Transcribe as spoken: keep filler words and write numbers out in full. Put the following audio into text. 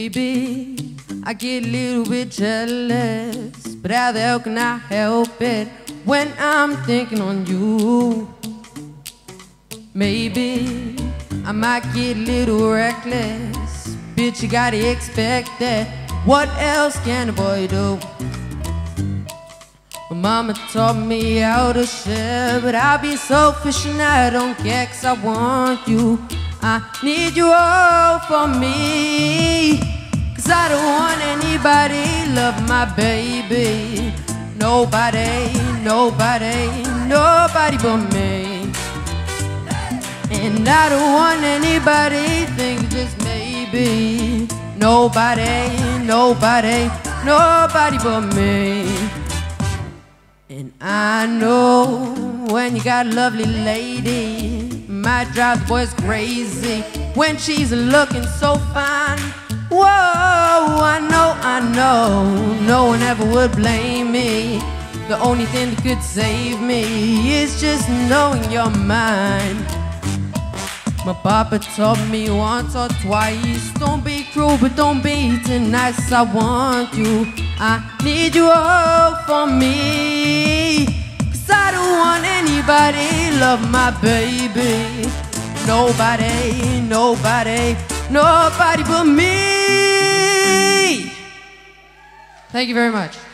Maybe I get a little bit jealous, but how the hell can I help it when I'm thinking on you? Maybe I might get a little reckless, bitch, you gotta expect that. What else can a boy do? My mama taught me how to share, but I'll be selfish and I don't care, 'cause I want you. I need you all for me, 'cause I don't want anybody love my baby. Nobody, nobody, nobody but me. And I don't want anybody think just maybe. Nobody, nobody, nobody but me. And I know when you got a lovely lady, might drive the boys crazy when she's looking so fine. Whoa, I know, I know, no one ever would blame me. The only thing that could save me is just knowing you're mine. My papa taught me once or twice, don't be cruel but don't be too nice. I want you, I need you all for me, 'cause I don't want anybody love my baby. Nobody, nobody, nobody but me. Thank you very much.